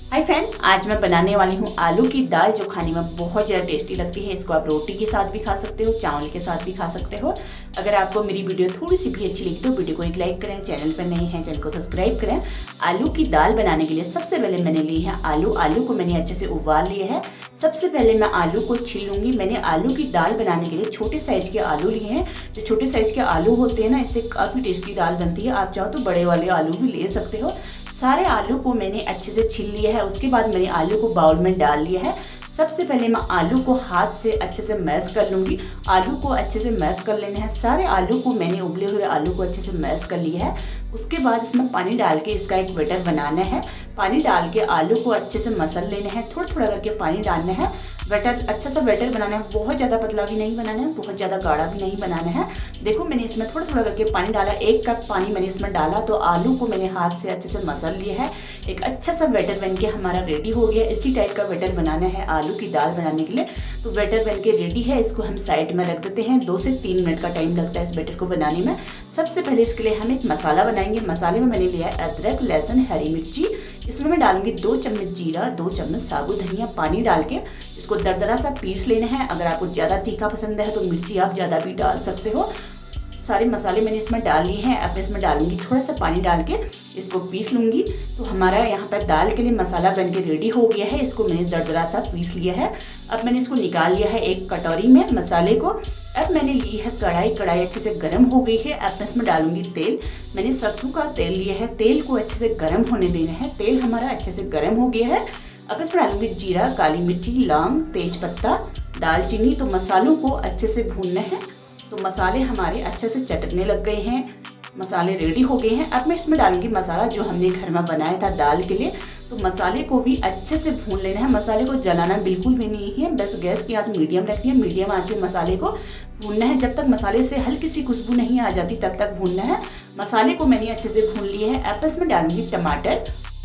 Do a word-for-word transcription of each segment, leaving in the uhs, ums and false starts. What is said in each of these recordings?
Hi friend, आज मैं बनाने वाली हूँ आलू की दाल जो खाने में बहुत ज़्यादा टेस्टी लगती है। इसको आप रोटी के साथ भी खा सकते हो, चावल के साथ भी खा सकते हो। अगर आपको मेरी वीडियो थोड़ी सी भी अच्छी लगी तो वीडियो को एक लाइक करें, चैनल पर नए हैं चैनल को सब्सक्राइब करें। आलू की दाल बनाने के लिए सबसे पहले मैंने ली है आलू। आलू को मैंने अच्छे से उबाल लिया है। सबसे पहले मैं आलू को छील लूँगी। मैंने आलू की दाल बनाने के लिए छोटे साइज़ के आलू लिए हैं। जो छोटे साइज़ के आलू होते हैं ना, इससे काफ़ी टेस्टी दाल बनती है। आप चाहो तो बड़े वाले आलू भी ले सकते हो। सारे आलू को मैंने अच्छे से छील लिया है। उसके बाद मैंने आलू को बाउल में डाल लिया है। सबसे पहले मैं आलू को हाथ से अच्छे से मैश कर लूँगी। आलू को अच्छे से मैश कर लेना है। सारे आलू को मैंने उबले हुए आलू को अच्छे से मैश कर लिया है। उसके बाद इसमें पानी डाल के इसका एक बैटर बनाना है। पानी डाल के आलू को अच्छे से मसल लेना है। थोड़ा थोड़ा करके पानी डालना है। बैटर अच्छा सा बैटर बनाना है। बहुत ज़्यादा पतला भी नहीं बनाना है, बहुत ज़्यादा गाढ़ा भी नहीं बनाना है। देखो मैंने इसमें थोड़ा थोड़ा करके पानी डाला। एक कप पानी मैंने इसमें डाला तो आलू को मैंने हाथ से अच्छे से मसल लिया है। एक अच्छा सा बैटर बनके हमारा रेडी हो गया। इसी टाइप का बैटर बनाना है आलू की दाल बनाने के लिए। तो बैटर बनके रेडी है। इसको हम साइड में रख देते हैं। दो से तीन मिनट का टाइम लगता है इस बैटर को बनाने में। सबसे पहले इसके लिए हम एक मसाला बनाएंगे। मसाले में मैंने लिया है अदरक, लहसुन, हरी मिर्ची। इसमें मैं डालूंगी दो चम्मच जीरा, दो चम्मच साबुत धनिया। पानी डाल के इसको दरदरा सा पीस लेना है। अगर आपको ज़्यादा तीखा पसंद है तो मिर्ची आप ज़्यादा भी डाल सकते हो। सारे मसाले मैंने इसमें डाल लिए हैं। अब मैं इसमें डालूंगी थोड़ा सा पानी डाल के इसको पीस लूँगी। तो हमारा यहाँ पर दाल के लिए मसाला बन के रेडी हो गया है। इसको मैंने दरदरा सा पीस लिया है। अब मैंने इसको निकाल लिया है एक कटोरी में मसाले को। अब मैंने ली है कढ़ाई। कढ़ाई अच्छे से गर्म हो गई है। अब मैं इसमें डालूंगी तेल। मैंने सरसों का तेल लिया है। तेल को अच्छे से गर्म होने देना है। तेल हमारा अच्छे से गर्म हो गया है। अब इसमें डालूंगी जीरा, काली मिर्ची, लौंग, तेज पत्ता, दालचीनी। तो मसालों को अच्छे से भूनना है। तो मसाले हमारे अच्छे से चटकने लग गए हैं। मसाले रेडी हो गए हैं। अब मैं इसमें डालूंगी मसाला जो हमने घर में बनाया था दाल के लिए। तो मसाले को भी अच्छे से भून लेना है। मसाले को जलाना बिल्कुल भी नहीं है। बस गैस की आंच मीडियम रखनी है। मीडियम आंच में मसाले को भूनना है। जब तक मसाले से हल्की सी खुशबू नहीं आ जाती तब तक भूनना है। मसाले को मैंने अच्छे से भून लिए है। अब इसमें डालूंगी टमाटर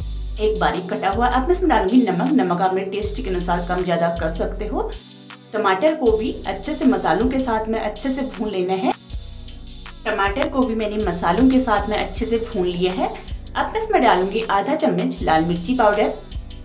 एक बारीक कटा हुआ। अब मैं इसमें डालूंगी नमक। नमक आप मेरे टेस्ट के अनुसार कम ज़्यादा कर सकते हो। टमाटर को भी अच्छे से मसालों के साथ में अच्छे से भून लेना है। टमाटर को भी मैंने मसालों के साथ में अच्छे से भून लिया है। अब मैं इसमें डालूंगी आधा चम्मच लाल मिर्ची पाउडर,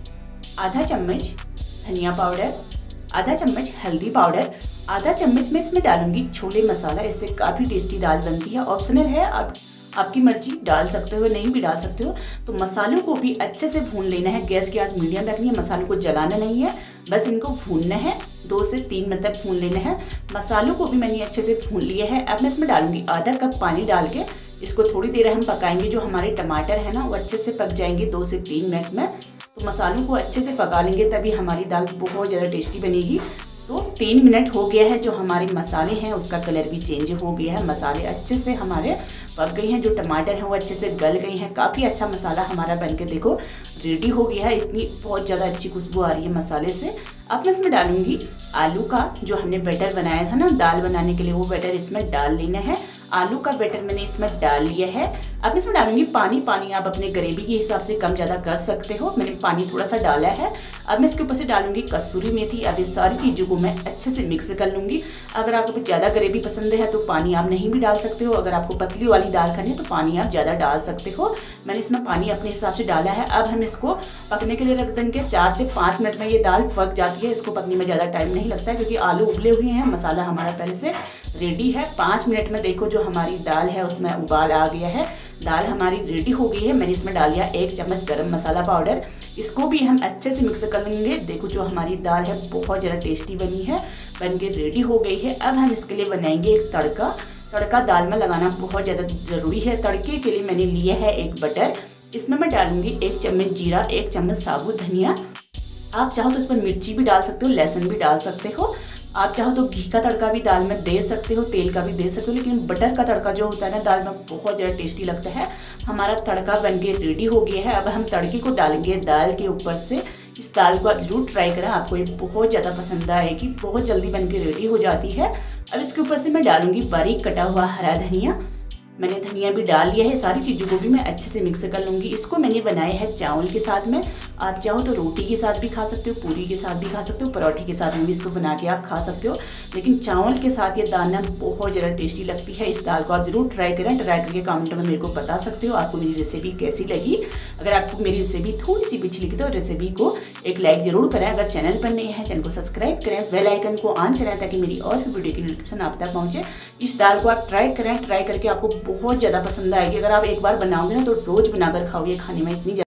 आधा चम्मच धनिया पाउडर, आधा चम्मच हल्दी पाउडर, आधा चम्मच में इसमें डालूंगी छोले मसाला। इससे काफ़ी टेस्टी दाल बनती है। ऑप्शनल है, आप आपकी मर्जी, डाल सकते हो नहीं भी डाल सकते हो। तो मसालों को भी अच्छे से भून लेना है। गैस की आंच मीडियम रखनी है। मसालों को जलाना नहीं है, बस इनको भूनना है। दो से तीन मिनट तक भून लेना है। मसालों को भी मैंने अच्छे से भून लिया है। अब मैं इसमें डालूंगी आधा कप पानी डाल के इसको थोड़ी देर हम पकाएंगे। जो हमारे टमाटर है ना वो अच्छे से पक जाएंगे दो से तीन मिनट में। तो मसालों को अच्छे से पका लेंगे तभी हमारी दाल बहुत ज़्यादा टेस्टी बनेगी। तो तीन मिनट हो गया है। जो हमारे मसाले हैं उसका कलर भी चेंज हो गया है। मसाले अच्छे से हमारे पक गए हैं। जो टमाटर हैं वो अच्छे से गल गए हैं। काफ़ी अच्छा मसाला हमारा बनके देखो रेडी हो गया है। इतनी बहुत ज़्यादा अच्छी खुशबू आ रही है मसाले से। अब मैं इसमें डालूंगी आलू का जो हमने बैटर बनाया था ना दाल बनाने के लिए, वो बैटर इसमें डाल लेना है। आलू का बैटर मैंने इसमें डाल लिया है। अब इसमें डालूंगी पानी। पानी आप अपने ग्रेवी के हिसाब से कम ज़्यादा कर सकते हो। मैंने पानी थोड़ा सा डाला है। अब मैं इसके ऊपर से डालूंगी कसूरी मेथी। अब ये सारी चीज़ों को मैं अच्छे से मिक्स कर लूँगी। अगर आपको ज़्यादा ग्रेवी पसंद है तो पानी आप नहीं भी डाल सकते हो। अगर आपको पतली वाली दाल खानी है तो पानी आप ज़्यादा डाल सकते हो। मैंने इसमें पानी अपने हिसाब से डाला है। अब हम इसको पकने के लिए रख देंगे। चार से पाँच मिनट में ये दाल पक जाती है। इसको पकने में ज़्यादा टाइम नहीं लगता है क्योंकि आलू उबले हुए हैं। मसाला हमारा पहले से रेडी है। पाँच मिनट में देखो जो हमारी दाल है उसमें उबाल आ गया है। दाल हमारी रेडी हो गई है। मैंने इसमें डाल दिया एक चम्मच गरम मसाला पाउडर। इसको भी हम अच्छे से मिक्स कर लेंगे। देखो जो हमारी दाल है बहुत ज़्यादा टेस्टी बनी है, बन के रेडी हो गई है। अब हम इसके लिए बनाएंगे एक तड़का। तड़का दाल में लगाना बहुत ज़्यादा ज़रूरी है। तड़के के लिए मैंने लिया है एक बटर। इसमें मैं डालूंगी एक चम्मच जीरा, एक चम्मच साबुत धनिया। आप चाहो तो इस पर मिर्ची भी डाल सकते हो, लहसुन भी डाल सकते हो। आप चाहो तो घी का तड़का भी दाल में दे सकते हो, तेल का भी दे सकते हो। लेकिन बटर का तड़का जो होता है ना दाल में बहुत ज़्यादा टेस्टी लगता है। हमारा तड़का बनके रेडी हो गया है। अब हम तड़के को डालेंगे दाल के ऊपर से। इस दाल को आप जरूर ट्राई करें, आपको ये बहुत ज़्यादा पसंद आएगी। बहुत जल्दी बनके रेडी हो जाती है। अब इसके ऊपर से मैं डालूंगी बारीक कटा हुआ हरा धनिया। मैंने धनिया भी डाल लिया है। सारी चीज़ों को भी मैं अच्छे से मिक्स कर लूँगी। इसको मैंने बनाया है चावल के साथ में। आप चाहो तो रोटी के साथ भी खा सकते हो, पूरी के साथ भी खा सकते हो, पराठे के साथ भी इसको बना के आप खा सकते हो। लेकिन चावल के साथ ये दाल ना बहुत ज़्यादा टेस्टी लगती है। इस दाल को आप ज़रूर ट्राई करें। ट्राई करके कमेंट में मेरे को बता सकते हो आपको मेरी रेसिपी कैसी लगी। अगर आपको मेरी रेसिपी थोड़ी सी भी अच्छी लगी तो रेसिपी को एक लाइक ज़रूर करें। अगर चैनल पर नए हैं चैनल को सब्सक्राइब करें, बेल आइकन को ऑन करें ताकि मेरी और भी वीडियो की नोटिफिकेशन आप तक पहुँचे। इस दाल को आप ट्राई करें, ट्राई करके आपको बहुत ज़्यादा पसंद आएगी। अगर आप एक बार बनाओगे ना तो रोज़ बनाकर खाओगे, खाने में इतनी